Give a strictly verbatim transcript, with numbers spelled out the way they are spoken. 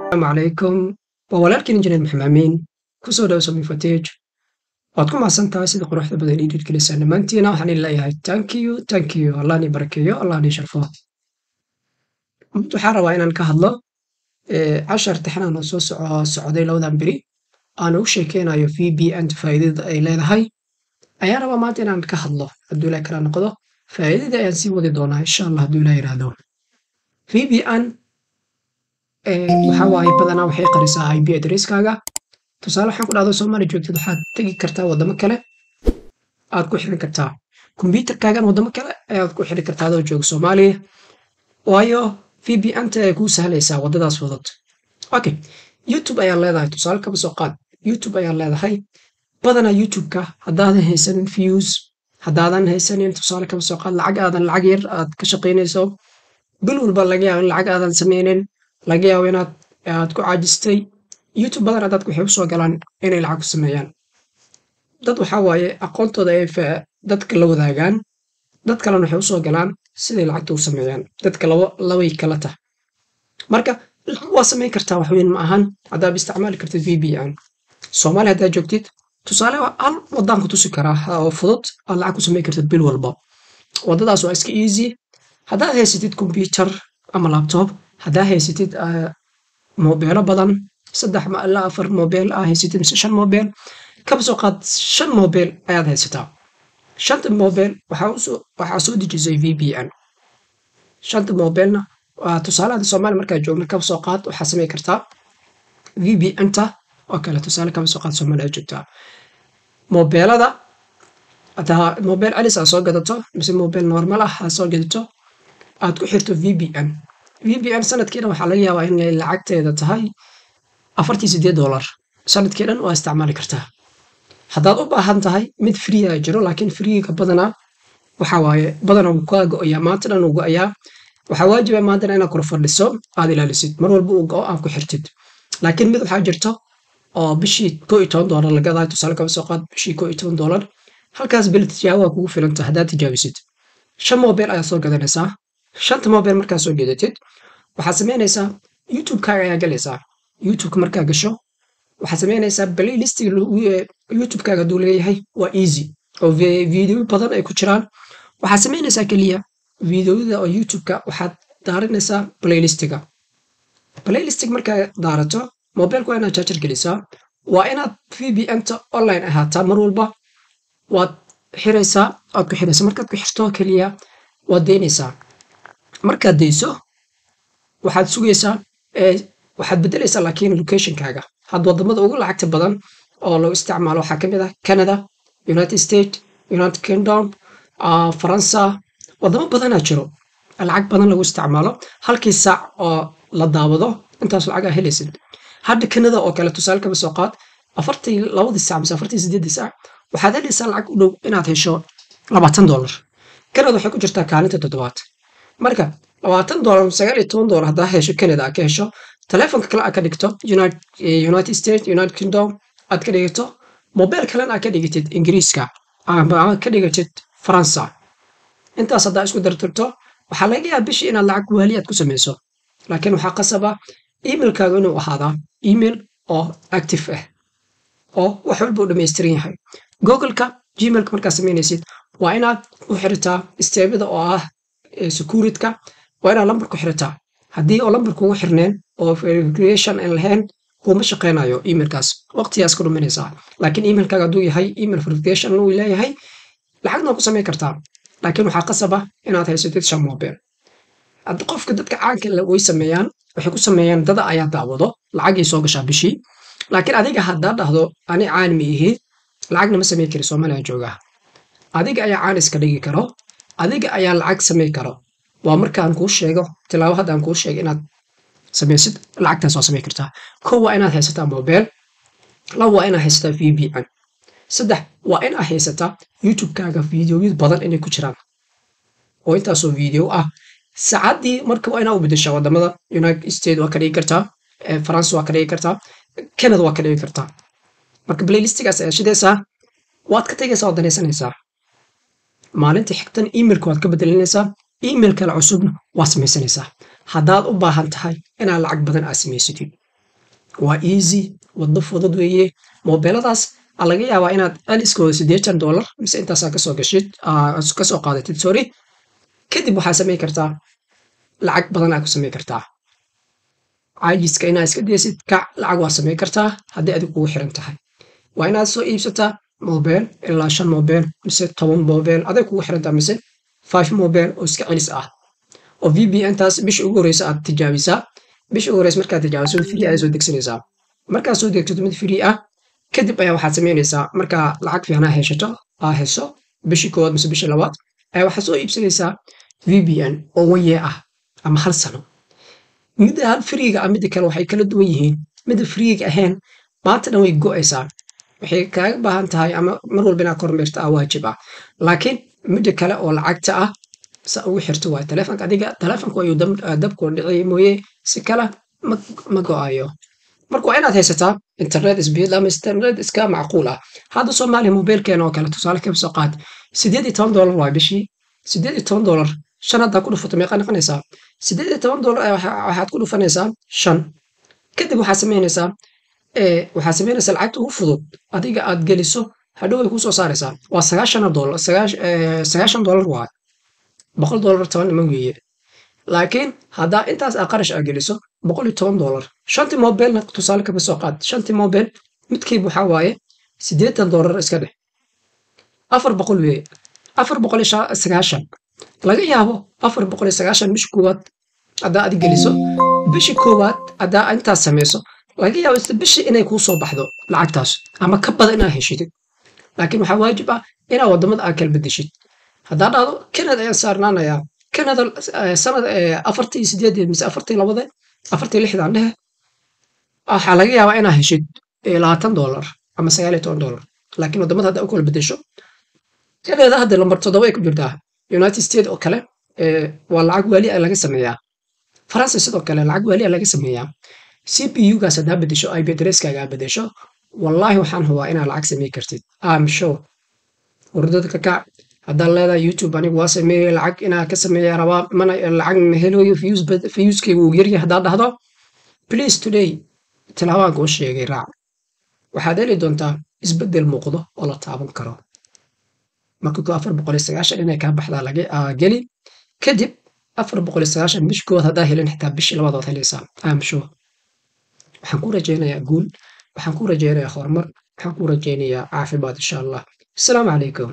السلام عليكم وولالكين injineer maxamed amiin kusoo dhaw sami footage waad ku mahadsan tahay sida quruxda badan ii dhiglisaan dhammaantiina waxaan idin leeyahay thank you thank you allah ni barakeeyo allah ni sharfo waxaan rabaa inaan ka hadlo cashar tixnaan oo soo socday labadan beri aan ugu sheekeynayo v b n faa'iidada ay leedahay ayaan rabaa maanta inaan ka hadlo hadduu ilaahay kala noqdo faa'iidada ayaan sii wadi doonaa insha allah hadduu ilaahay yiraahdo v b n waxa waaye badanaa waxay qarisaa I P addresskaaga tusaale waxaan ku dhahdo Soomaali joogtid waxaad tagi kartaa wadamo kale aad ku xiran kartaa kombiyuutarkaagan wadamo kale ayaad ku xiran kartaa adoo jooga Soomaaliya waayo V P N-ta ay kuu sahlaysaa wadadaas fudud okay YouTube ayaa leedahay tusaale kaba soo qaad YouTube ayaa leedahay badanaa YouTube-ka haddaadan haysanin views haddaadan haysanin tusaale kaba soo qaad lacag aadan lacag yar aad ka shaqaynayso bil walba laga yaabo in lacag aadan sameynin laga yaabo inaad aad ku caajistay YouTube badan dadku waxay u soo galaan inay lacag ku sameeyaan dad waxa waaye aqoontooda ay dadka la wadaagaan dad kalena waxay u soo galaan siday lacagta u sameeyaan dadka laba labay kala tahay marka waa sameyn kartaa wax weyn ma ahan haddaad isticmaali kartid V P N Soomaaliya haddaad joogtid tusaale hal waddan ku tusi karaa oo fudud aad lacag ku sameyn kartid bil walba waddadaas waa iska easy haddaad haysatid kombiyuutar ama laptop haddaa haysatid moobeelo badan saddex ma ilaa afar moobeel ah haysatid mise shan moobeel kaba soo qaad shan moobeel ayaad haysataa shanta moobeel waxaa usoo waxaa soo dejisay V P N shanta moobeelna waa tusaalaha Soomaaliya markaa joogna kaba soo qaad waxaa sameyn kartaa V P N-ta oo kale tusaale kaba soo qaad Soomaaliya joogtaa moobeelada hadaa moobeel celis aad soo gadato mise moobeel normal ah aad soo gadato aad ku xirto V P N V P N sanadkiina waxaa laga yaabaa inay lacagteeda tahay afartan iyo siddeed dollar sanadkii dhan waa isticmaali kartaa haddaad u baahan tahay mid free ah jiro laakiin free-ga badanaa waxa waaye badanaa wuu kaa go'ayaa maanta dhan uu go'ayaa waxaa waajiba maantana inaad kor fadhiso aad ilaalisid mar walba uu go'o aad ku xirtid laakiin mid waxaa jirto oo bishii kow iyo toban dollar laga daay tusaale kaba soo qaad bishii kow iyo toban dollar halkaas bil tijaabo waa kugu filanta haddaad tijaabisid shan moobeel ayaad soo gadanaysaa shanta moobeel markaa soo gedatid waxaad sameynaysaa YouTube-kaaga ayaa galaysaa YouTube-ka markaa gasho waxaad sameynaysaa playlistiga YouTube-kaaga hadduu leeyahay waa easy oo video badan ay ku jiraan waxaad sameynaysaa keliya videoyada oo YouTube-ka waxaad daarinaysaa playlistiga playlistiga markaa daarato moobeelka waa inaad charger gelisaa waa inaad V P N-ta online ahaataa mar walba waad xiraysaa aad ku xiraysaa markaad ku xirto keliya waad deynaysaa markaad deyso waxaad sugaysaa waxaad bedelaysaa laakiin locationkaaga had wadamada ugu lacagta badan oo lagu isticmaalo waxaa kamid ah Canada United States United Kingdom Faransa wadamo badanaa jiro lacag badan lagu isticmaalo halkii saac oo la daawado intaas lacag ah helaysid hadda Canada oo kale tusaale kaba soo qaad afartan iyo laba saac mise afartan iyo siddeed saac waxaad helaysaa lacag u dhow inaad hesho labaatan dollar Canada waxay ku jirtaa kaalinta toddobaad marka labaatan dollar sagaal iyo toban dollar haddaa hesho Canada ka hesho telefoonka kale aad ka dhigto United States United Kingdom aad ka dhigto mobile kalena aad ka dhigtid Ingiriiska ama aad ka dhigtid Faransa intaas haddaa isku dartirto waxaa laga yaabaa bishii inaad lacag waali aad ku sameyso laakiin waxaa qasaba emailkaaga inuu ahaadaa email oo active ah oo wax walba u dhammaystiran yahay Google-ka Gmail-ka markaa sameynaysid waa inaad u xiritaa steebada oo ah security-ka waa inaad lambar ku xirataa haddii oo lambar kugu xirneen oo verification aan lahayn kuma shaqeynayo emailkaas waqtigaas ku dhuminaysaa laakiin emailkaaga hadduu yahay email verification uu leeyahay lacagna ku sameyn kartaa laakiin waxaa qasaba inaad haysatid shan moobeel hadda qofka dadka caanka la way sameeyaan waxay ku sameeyaan dada ayaa daawado lacagay soo gashaa bishii laakiin adiga haddaa dhahdo ani caan ma ihi lacagna ma sameyn kari Soomaaliya joogaa adiga ayaa caan iska dhigi karo adiga ayaa lacag sameyn karo waa markaan kuu sheego tilaabo haddaan kuu sheego inaad sameysid lacagtaas waa sameyn kartaa kow waa inaad haysataa moobeel laba waa inaad haysataa V P N saddex waa inaad haysataa YouTube-kaaga videoyo badan inay ku jiraan oo intaasoo video ah saacadii marka waa inaad u bedeshaa wadamada United States waa ka dhigi kartaa France waa ka dhigi kartaa Canada waa ka dhigi kartaa marka playlistigaas ayaa shidaysaa waad ka tagaysaa waad danaysanaysaa maalintii xigtan emailka waad ka bedelinaysaa email kale cusubna waa samaysanaysaa haddaad u baahan tahay inaad lacag badan aad samaysatid waa easy waddo fudud weeye mobeeladaas aa laga yaabaa inaad aliskooda siddeetan dollar mise intaasaa kasoo gashid kasoo qaadatid sorry kadib waxaa samayn kartaa lacag badan aa ku samayn kartaa caajiska inaa iska daysid kac lacag waa samayn kartaa haddii adig kugu xiran tahay waa inaad soo iibsataa mobeel ilaa shan mobeel mise toban mobeel aday kugu xirantaha mise five mobeel oo iska celis ah oo v b n taas bisha ugu horeysa aad tijaabisaa bisha ugu horeysa markaad tijaabiso mid free ayaa soo degsanaysaa markaad soo degsato mid free ah kadib ayaa waxaad samaynaysaa markaa lacag fiican aa heshato aa heso bishii koowaad mise bishii labaad ayaa waxaad soo iibsanaysaa v b n oo one year ah ama hal sano midda hal freega ah midda kale waxay kala duwan yihiin midda freega ahayn maanta dhan way go'aysaa waxay kaaga baahan tahay ama mar walba inaad kormeerta ah waajib ah laakiin midda kale oo lacagta ah sa ugu xirto waay taleefanka adiga taleefanku ayuu dabku dhicay mooye si kale ma go'ayo marka waa inaad haysataa internet speed ama internet iska macquul ah hadda soomaaliya mobeelkeena oo kale tusaale ka soo qaad siddeed iyo toban dollar waa bishii siddeed iyo toban dollar shan haddaa ku dhufato meeqa noqonaysaa siddeed iyo toban dollar waxaad ku dhufanaysaa shan kadib waxaad samaynaysaa waxaad samaynaysaa lacagta ugu fudud adiga aad geliso hadhow way kusoo saaraysaa waa sagaashan dollar sagaashan dollar waa boqol dollar toban ima weeye laakiin haddaa intaas aa qarash aa geliso boqol iyo toban dollar shantii mobeelna tusaale kaba soo qaad shantii mobeel midkiiba waxaa waaye siddeetan dollar iska dheh afar boqol weeye afar boqol iyo sagaashan laga yaabo afar boqol iyo sagaashan bishi koowaad haddaa adi geliso bishi koowaad haddaa intaas samayso laga yaabo isla bishi inay kuu soo baxdo lacagtaas ama ka badan inaad heshidid laakiin waxaa waajib ah inaad waddamada aa kala bedeshid haddaa dhahdo canada ayaan saarnaanayaa canada sanad afartii sideedii mise afartii labade afartii lixdan dhehe waxaa laga yaabaa inaad heshid labaatan dollar ama sagaal iyo toban dollar laakiin waddamada haddaa u kala bedesho canada hadda lambar toddoba ay ku jirtaa united states oo kale waa lacag waali a laga sameeyaa faransa sidoo kale lacag waali a laga sameeyaa c p u gaas haddaa bedesho ip adresskaaga aa bedesho wallaahi waxaan hubaa inaad lacag samey kartid am sure wardada ka kac haddaad leedahay youtube anigu waa sameeyey lacag inaa ka sameeya rabaa mana lacag helayo viewskayga uu yaryahay haddaad dhahdo please today tilaabaan kuu sheegay raac waxaad heli doontaa isbeddel muuqdo oo la taaban karo marka ku afar boqol iyo sagaashan inay kaa baxdaa laga geli kadib afar boqol iyo sagaashan bish kood haddaa helin xitaa bishii labaad waad helaysaa am sure waxaan ku rajaynayaa guul waxaan ku rajaynayaa horumar waxaan ku rajaynayaa caafimaad insha allah asalaamu calaykum